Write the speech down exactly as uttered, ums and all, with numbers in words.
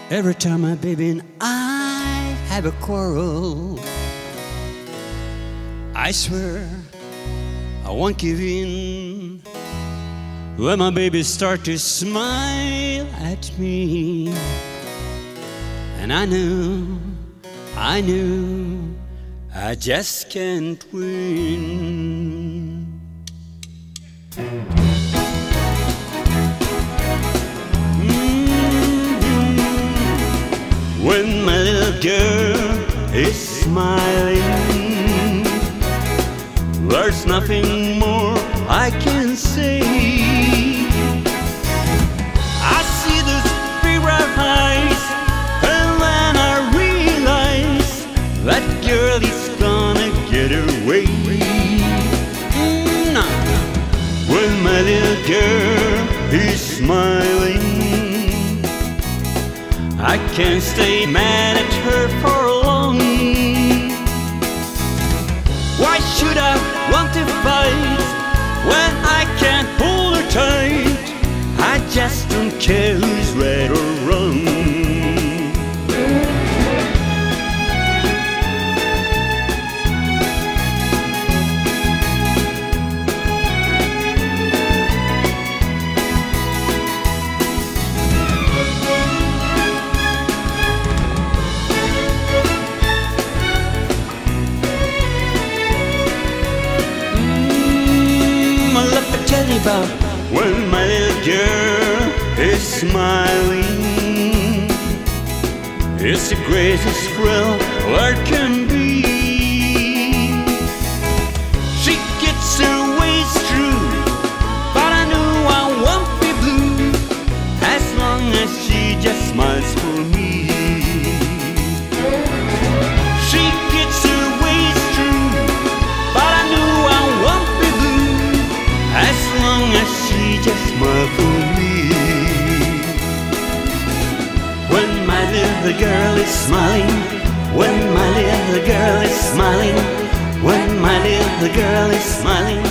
Every time my baby and I have a quarrel, I swear I won't give in. When my baby start to smile at me, and I knew, I knew I just can't win. When my little girl is smiling, there's nothing more I can say. I see those big round eyes, and then I realize that girl is gonna get away. Mm, nah. When my little girl is smiling, I can't stay mad at her for long. Why should I want to fight when I can't hold her tight? I just don't care who's right or wrong. About when my little girl is smiling, it's the greatest thrill there can be. She gets her ways through, but I know I won't be blue as long as she just smiles for me. She gets her ways through, but I know I won't be blue as long as she just smiles for me. When my little girl is smiling, when my little girl is smiling, when my little girl is smiling,